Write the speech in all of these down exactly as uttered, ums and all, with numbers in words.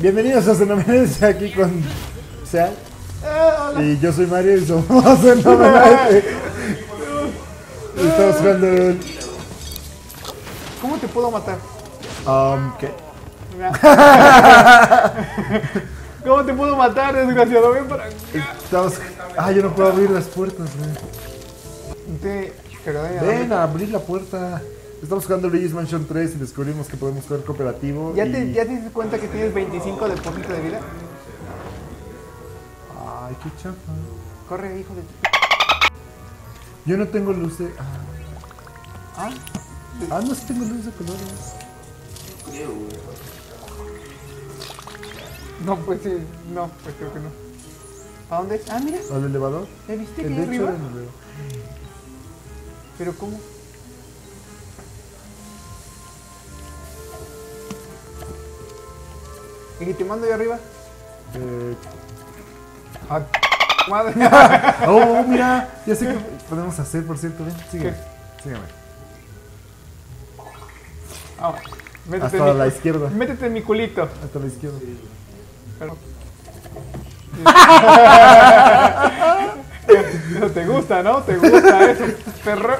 Bienvenidos a Xenomenense aquí con Seal. Eh, y yo soy Mario y somos Xenomenense. Y estamos jugando el... ¿Cómo te puedo matar? Um, ¿qué? ¿Cómo te puedo matar, desgraciado? Ven para acá. Estamos... Ah, yo no puedo abrir las puertas, güey. Te... Ven a abrir la puerta. Estamos jugando Luigi's Mansion tres y descubrimos que podemos jugar cooperativo. ¿Ya, y... te, ¿Ya te diste cuenta que tienes veinticinco de por ciento de vida? Ay, qué chafa. Corre, hijo de... Yo no tengo luz de... Ah, ¿Ah? ah no, sí tengo luz de colores. No, pues sí, no, pues creo que no. ¿A dónde es? Ah, mira. ¿Al elevador? ¿Ya viste que El hay de hecho arriba? era el elevador. ¿Pero cómo? ¿Y te mando yo arriba? Eh... ¡Ah, madre! Oh, mira, ya sé qué podemos hacer, por cierto. Ven, sígueme. ¿Qué? Sígueme. Ah, métete Hasta en mi- la izquierda. Métete en mi culito. Hasta la izquierda. Pero... Eso te gusta, ¿no? ¿Te gusta eso, perro?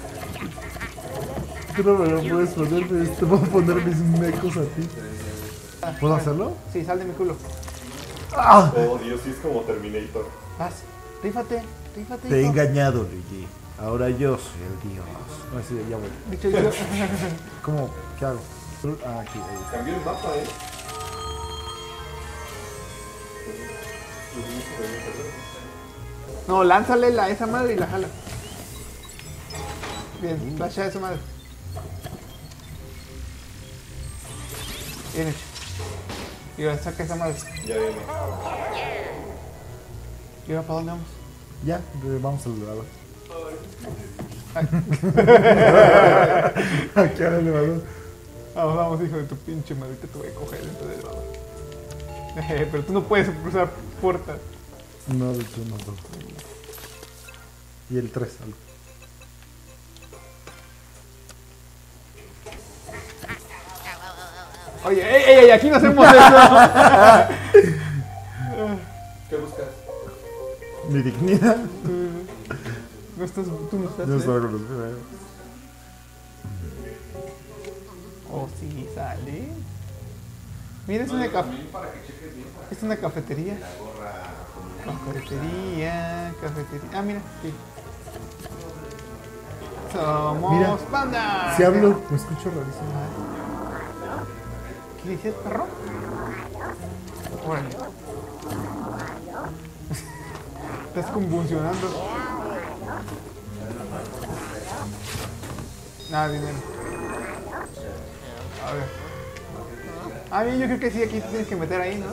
Tú no me lo puedes poner, pero te voy a poner mis mecos a ti. ¿Puedo hacerlo? Sí, sal de mi culo. ¡Ah! Oh, Dios, sí es como Terminator. Vas, rífate, rífate. Te he hijo. engañado, Luigi. Ahora yo soy el dios. No, sí, ya voy. Dicho yo. ¿Cómo? ¿Qué hago? Ah, aquí, ahí está. Cambió el mapa, eh. No, lánzale la, esa madre y la jala. Bien, flasha esa madre. Bien hecho. Y ahora saca esa madre. Ya viene. ¿Y ahora para dónde vamos? Ya, eh, vamos al elevador. Aquí al elevador. Vamos, vamos, hijo de tu pinche madre, te voy a coger dentro del elevador. Eh, pero tú no puedes cruzar puertas. No, de hecho no. no. Y el tres, algo. Oye, ey, ey, ey, aquí no hacemos eso. ¿Qué buscas? Mi dignidad. No estás, tú no estás. Yo ¿eh? estaba con los videos. Oh, sí, sale. Mira, es una caf... Es una cafetería. Cafetería, cafetería. Ah, mira, sí. Somos Mira, banda. Si hablo, me escucho rarísimo. ¿Qué dices, perro? Órale. Estás convulsionando. Nada, dinero. A ver. Ah, bien, yo creo que sí, aquí te tienes que meter ahí, ¿no?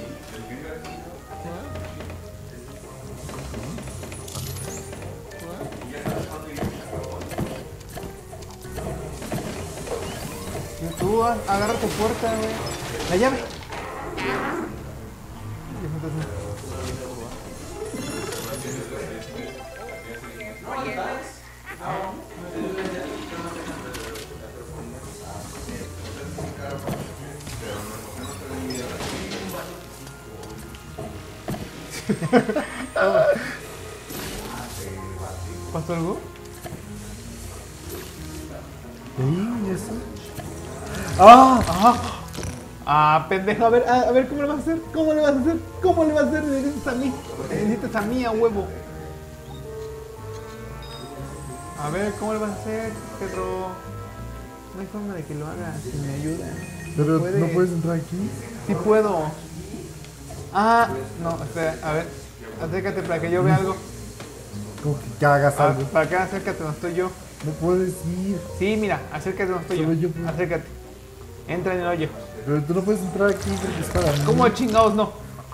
Y tú a- agarra tu puerta, güey. La llave. Y entonces- ¿Pasó algo? ¿Y eso? ¡Ah! Ajá. Ah, pendejo, a ver, a, a ver, ¿cómo le vas a hacer? ¿Cómo le vas a hacer? ¿Cómo le vas a hacer? Me necesitas a mí. Me necesitas a mí, a huevo. A ver, ¿cómo le vas a hacer, Pedro? No hay forma de que lo hagas si me ayuda. Pero Puede. no puedes entrar aquí. Sí puedo. Ah, no, espera, a ver. Acércate para que yo vea algo. Como que hagas Ah, algo. para acá, acércate donde estoy yo. No puedes ir. Sí, mira, acércate donde estoy Solo yo. yo puedo. Acércate. Entra en el hoyo. Pero tú no puedes entrar aquí porque es para mí. ¿Cómo chingados no?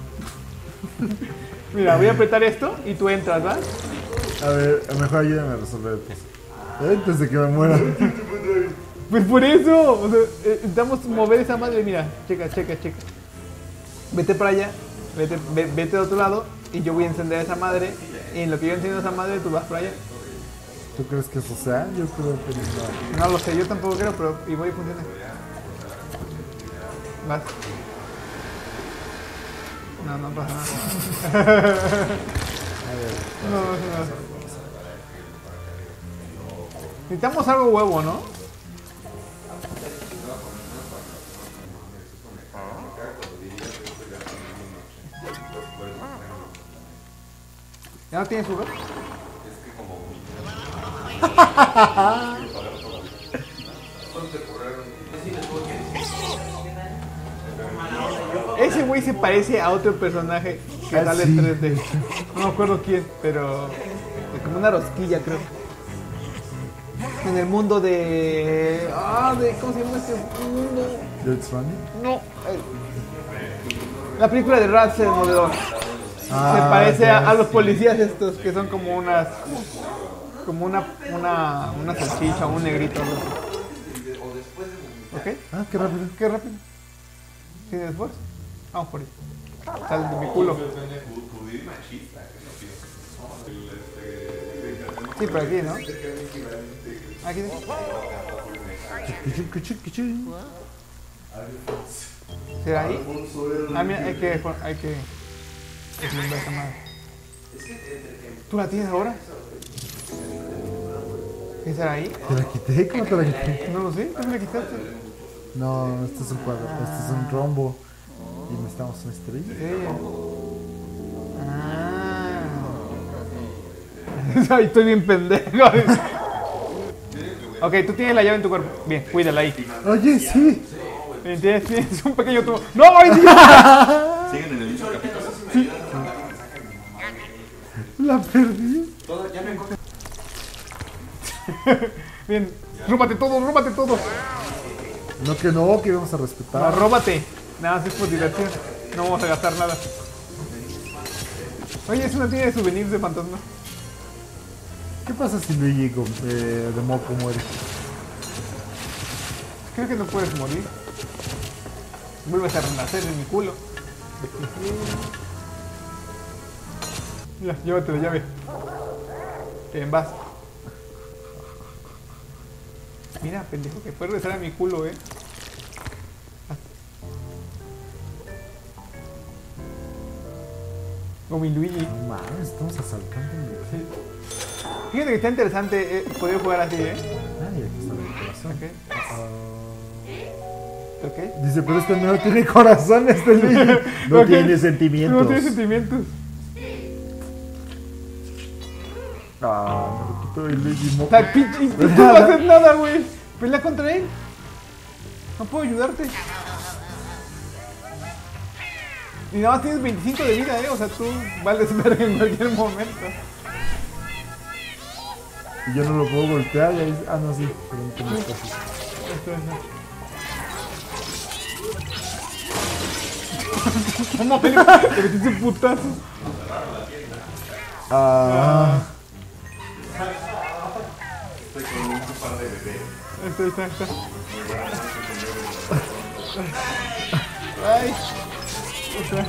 Mira, voy a apretar esto y tú entras, ¿va? A ver, mejor ayúdame a resolver pues. Antes de que me muera. Pues por eso, o sea, eh, necesitamos mover esa madre, mira, checa, checa, checa. Vete para allá, vete, ve- vete de otro lado y yo voy a encender esa madre. Y en lo que yo enciendo esa madre, tú vas para allá. ¿Tú crees que eso sea? Yo creo que no. No lo sé, yo tampoco creo, pero igual y funciona. Vas. No, no pasa nada. No, no pasa nada. Necesitamos algo huevo, ¿no? ¿Ya no tienes sugar? Ese güey se parece a otro personaje que Ah, sale sí. en tres D. No me acuerdo quién, pero es como una rosquilla, creo. En el mundo de... Ah, de... ¿Cómo se llama este mundo? Death Stranding. No. eh, La película de Rats el Moledor. Ah, Se parece ya, a, a los sí. policías estos, que son como unas... Como una... Una, una salchicha, un negrito. algo así. ¿Ok? Ah, qué rápido. Qué rápido. ¿Sin esfuerzo? Vamos por ahí. Sale de mi culo. Sí, por aquí, ¿no? Aquí. Cuchín, cuchín, cuchín. ¿Será ahí? Ah, mira, hay que... Hay que... deslumbrar esa madre. ¿Tú la tienes ahora? ¿Qué será ahí? ¿Te la quité? ¿Cómo te la quité? No lo sé, ¿tú me la quitaste? No, este es un cuadro, este es un rombo. Y necesitamos una estrella. Sí. Ah. Ay, estoy bien pendejo. Ok, tú tienes la llave en tu cuerpo. Bien, cuídala ahí. Oye, sí. Bien, tienes, tienes un pequeño tubo. ¡No! ¡Ay, Dios! Siguen en el mismo capítulo. La perdí. Bien, róbate todo, róbate todo. No, que no, que vamos a No, respetar. róbate. Nada más es por diversión. No vamos a gastar nada. Oye, es una tienda de souvenirs de fantasma. ¿Qué pasa si Luigi con- eh, de moco muere? Creo que no puedes morir. Vuelves a renacer en mi culo. Mira, llévate la llave. Bien, vas. Mira, pendejo, que puedes regresar a mi culo, eh. O mi Luigi. No mames, estamos asaltando un Luigi. Fíjate que está interesante eh, poder jugar así, eh. Ay, aquí está mi corazón. Ok. Ah, Ok. dice, pero este no tiene corazón, este Luigi. No Ok. tiene sentimientos. No tiene sentimientos. Ah, me lo quitó el Luigi O moco. sea, pinche, y tú no haces nada, güey. Pelea contra él. No puedo ayudarte. Y nada más tienes veinticinco de vida, eh. O sea, tú vales verga en cualquier momento. Y yo no lo puedo golpear. Y ahí... Ah, no, sí. Pero no tengo espacio. ¿Cómo te te metiste un putazo? Ah, Estoy con un par de bebés. Ahí está, ahí está, ahí está. Ay. Otra.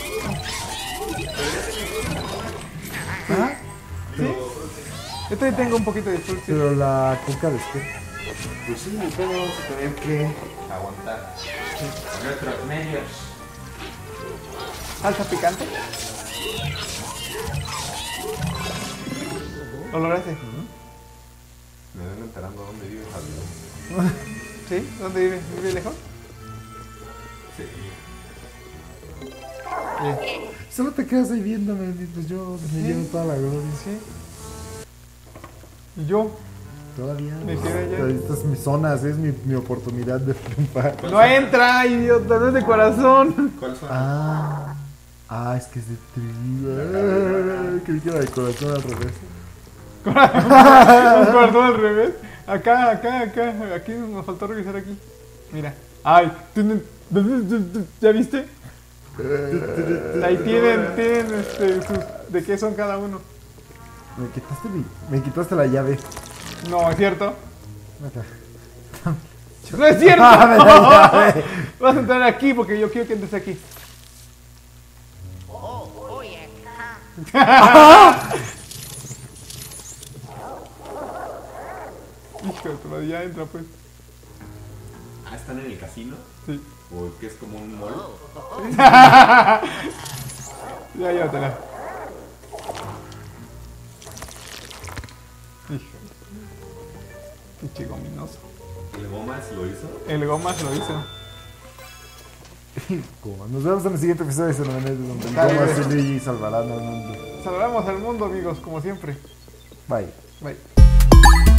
¿Ah? ¿Sí? Yo todavía tengo un poquito de full, sí. Pero la coca después. Pues sí, pero vamos a tener que aguantar. Nuestros medios. ¿Salsa picante? ¿Lo lograste? Me ven enterando dónde vive Javier. ¿Sí? ¿Dónde vive? ¿Vive lejos? Sí. Bien. Solo te quedas ahí viéndome. Y pues yo me llevo toda la gloria. Sí. ¿Y yo? Todavía. Me quedé ya. Esta es mi zona, es mi, mi oportunidad de triunfar. ¡No entra, idiota! ¡No es de corazón! ¿Cuál son? Ah, ah, es que es de trigo. Ah, creí que era de corazón al revés. Un corazón al revés. Acá, acá, acá. Aquí nos faltó revisar aquí. Mira. ¡Ay! Tienen... ¿Ya viste? Ahí tienen, tienen este, sus... ¿De qué son cada uno? Me quitaste, mi, me quitaste la llave. No, ¿es cierto? Acá. ¡No es cierto! Dame la llave. Vas a entrar aquí porque yo quiero que entres aquí. Oh, oh yeah. Hijo de tu madre, ya entra pues. Ah, ¿están en el casino? Sí. ¿O que es como un mall? Ya, llévatela. Híjole. Pinche gominoso. ¿El Gomas lo hizo? El Gomas lo hizo. Como, nos vemos en el siguiente episodio de Xenogenesis, donde el Dale, Gomas güey. y Luigi salvarán al mundo. Saludamos al mundo, amigos, como siempre. Bye. Bye.